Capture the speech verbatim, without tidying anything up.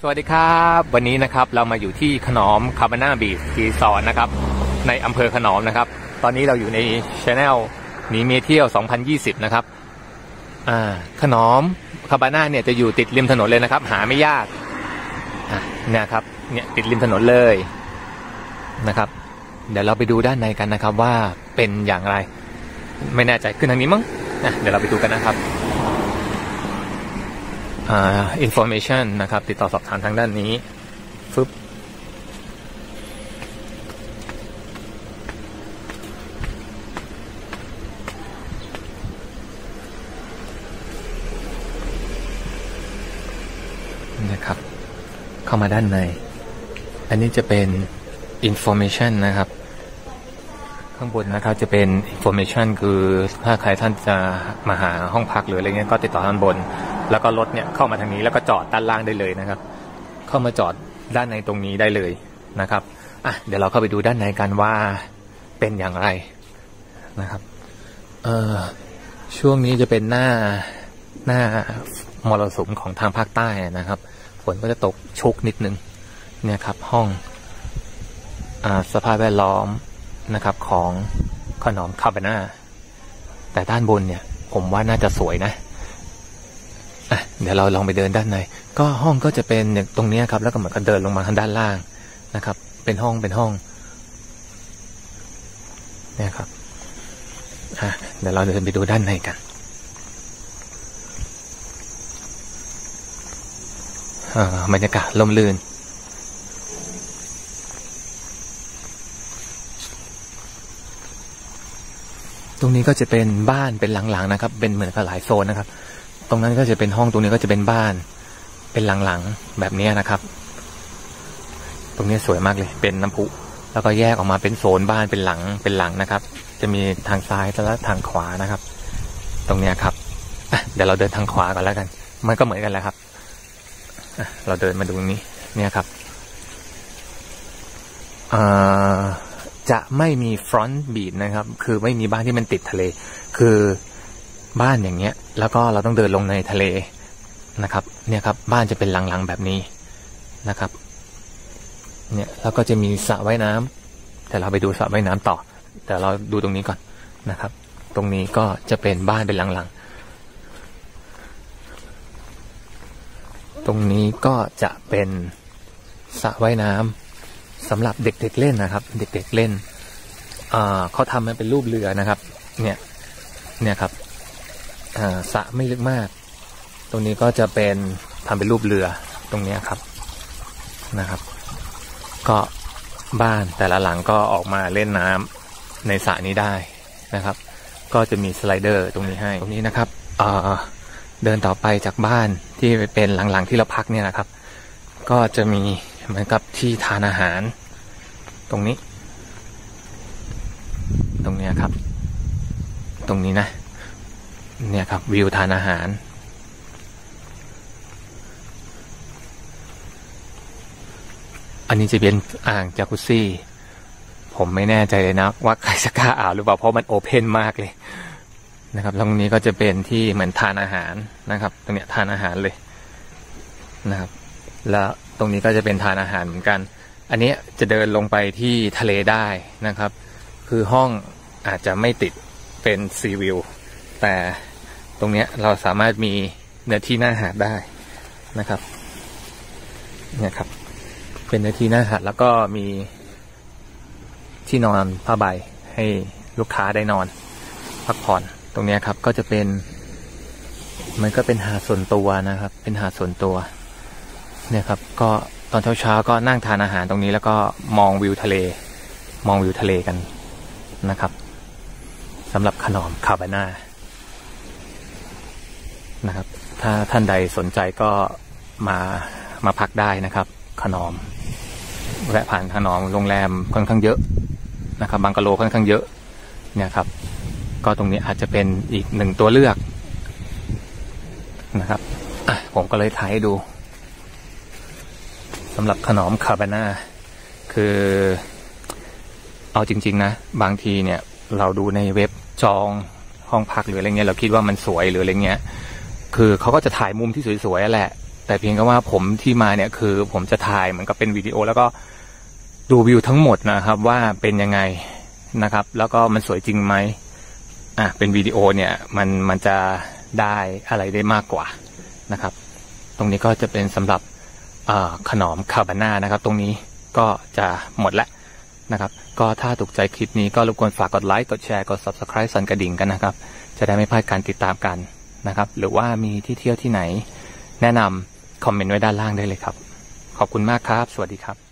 สวัสดีครับวันนี้นะครับเรามาอยู่ที่ขนอมคาบาน่าบีชรีสอร์ทนะครับในอำเภอขนอมนะครับตอนนี้เราอยู่ใน Channel หนีเมียเที่ยวสองพันยี่สิบนะครับอ่าขนอมคาบาน่าเนี่ยจะอยู่ติดริมถนนเลยนะครับหาไม่ยากอ่ะเนี่ยครับเนี่ยติดริมถนนเลยนะครับเดี๋ยวเราไปดูด้านในกันนะครับว่าเป็นอย่างไรไม่แน่ใจขึ้นทางนี้มั้งนะเดี๋ยวเราไปดูกันนะครับอ่า information นะครับติดต่อสอบถามทางด้านนี้ฟึบนะครับเข้ามาด้านในอันนี้จะเป็น information นะครับข้างบนนะครับจะเป็น information คือถ้าใครท่านจะมาหาห้องพักหรืออะไรเงี้ยก็ติดต่อด้านบนแล้วก็รถเนี่ยเข้ามาทางนี้แล้วก็จอดด้านล่างได้เลยนะครับเข้ามาจอดด้านในตรงนี้ได้เลยนะครับอ่ะเดี๋ยวเราเข้าไปดูด้านในกันว่าเป็นอย่างไรนะครับเอ่อช่วงนี้จะเป็นหน้าหน้ามรสุมของทางภาคใต้นะครับฝนก็จะตกชุกนิดนึงเนี่ยครับห้องอ่าสภาพแวดล้อมนะครับของขนอมคาบาน่าแต่ด้านบนเนี่ยผมว่าน่าจะสวยนะอ่ะเดี๋ยวเราลองไปเดินด้านในก็ห้องก็จะเป็นอย่างตรงนี้ครับแล้วก็เหมือนกันเดินลงมาทางด้านล่างนะครับเป็นห้องเป็นห้องเนี่ยครับอ่ะเดี๋ยวเราเดินไปดูด้านในกันอ่าบรรยากาศร่มรื่นตรงนี้ก็จะเป็นบ้านเป็นหลังๆนะครับเป็นเหมือนกับหลายโซนนะครับตรงนั้นก็จะเป็นห้องตรงนี้ก็จะเป็นบ้านเป็นหลังๆแบบนี้นะครับตรงนี้สวยมากเลยเป็นน้ำพุแล้วก็แยกออกมาเป็นโซนบ้านเป็นหลังเป็นหลังนะครับจะมีทางซ้ายและทางขวานะครับตรงนี้ครับเดี๋ยวเราเดินทางขวาก่อนแล้วกันมันก็เหมือนกันแหละครับเราเดินมาดูตรงนี้เนี่ยครับจะไม่มีฟรอนต์บีชนะครับคือไม่มีบ้านที่มันติดทะเลคือบ้านอย่างเงี้ยแล้วก็เราต้องเดินลงในทะเลนะครับเนี่ยครับบ้านจะเป็นหลังๆแบบนี้นะครับเนี่ยแล้วก็จะมีสระว่ายน้ำแต่เราไปดูสระว่ายน้ำต่อแต่เราดูตรงนี้ก่อนนะครับตรงนี้ก็จะเป็นบ้านเป็นหลังๆตรงนี้ก็จะเป็นสระว่ายน้ำสำหรับเด็กๆเล่นนะครับเด็กๆเล่นอ่าเขาทำมันเป็นรูปเรือนะครับเนี่ยเนี่ยครับอ่าสระไม่ลึกมากตรงนี้ก็จะเป็นทำเป็นรูปเรือตรงนี้ครับนะครับก็บ้านแต่ละหลังก็ออกมาเล่นน้ำในสระนี้ได้นะครับก็จะมีสไลเดอร์ตรงนี้ให้ตรงนี้นะครับอ่าเดินต่อไปจากบ้านที่เป็นหลังๆที่เราพักเนี่ยนะครับก็จะมีเหมือนกับที่ทานอาหารตรงนี้ตรงนี้ครับตรงนี้นะเนี่ยครับวิวทานอาหารอันนี้จะเป็นอ่างจากุซซี่ผมไม่แน่ใจเลยนะว่าใครจะกล้าอาบหรือเปล่าเพราะมันโอเพนมากเลยนะครับตรงนี้ก็จะเป็นที่เหมือนทานอาหารนะครับตรงนี้ทานอาหารเลยนะครับแล้วตรงนี้ก็จะเป็นทานอาหารเหมือนกันอันนี้จะเดินลงไปที่ทะเลได้นะครับคือห้องอาจจะไม่ติดเป็นซีวิวแต่ตรงนี้เราสามารถมีเนื้อที่หน้าหาดได้นะครับเนี่ยครับเป็นเนื้อที่หน้าหาดแล้วก็มีที่นอนผ้าใบให้ลูกค้าได้นอนพักผ่อนตรงนี้ครับก็จะเป็นมันก็เป็นหาดส่วนตัวนะครับเป็นหาดส่วนตัวเนี่ยครับก็ตอนเช้าๆก็นั่งทานอาหารตรงนี้แล้วก็มองวิวทะเลมองวิวทะเลกันนะครับสำหรับขนอมคาบาน่านะครับถ้าท่านใดสนใจก็มามาพักได้นะครับขนอมแวะผ่านขนอมโรงแรมค่อนข้างเยอะนะครับบังกะโลค่อนข้างเยอะเนี่ยครับก็ตรงนี้อาจจะเป็นอีกหนึ่งตัวเลือกนะครับอ่ะผมก็เลยถ่ายให้ดูสำหรับขนอมคาบาน่าคือเอาจริงๆนะบางทีเนี่ยเราดูในเว็บจองห้องพักหรืออะไรเงี้ยเราคิดว่ามันสวยหรืออะไรเงี้ยคือเขาก็จะถ่ายมุมที่สวยๆแหละแต่เพียงแค่ว่าผมที่มาเนี่ยคือผมจะถ่ายเหมือนกับเป็นวิดีโอแล้วก็ดูวิวทั้งหมดนะครับว่าเป็นยังไงนะครับแล้วก็มันสวยจริงไหมอ่ะเป็นวิดีโอเนี่ยมันมันจะได้อะไรได้มากกว่านะครับตรงนี้ก็จะเป็นสำหรับขนมคาบาน่านะครับตรงนี้ก็จะหมดแล้วนะครับก็ถ้าถูกใจคลิปนี้ก็รบกวนฝากกดไลค์กดแชร์กด ซับสไครบ์ สั่นกระดิ่งกันนะครับจะได้ไม่พลาดการติดตามกันนะครับหรือว่ามีที่เที่ยวที่ไหนแนะนำคอมเมนต์ไว้ด้านล่างได้เลยครับขอบคุณมากครับสวัสดีครับ